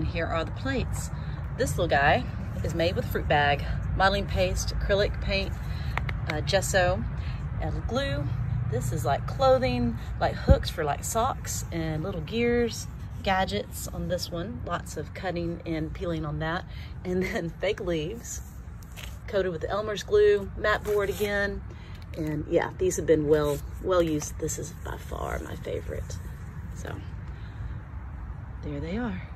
here are the plates. This little guy is made with fruit bag, modeling paste, acrylic paint, gesso, and glue. This is like clothing, like hooks for like socks and little gears, gadgets on this one. Lots of cutting and peeling on that. And then fake leaves coated with Elmer's glue, mat board again. And yeah, these have been well used. This is by far my favorite. So there they are.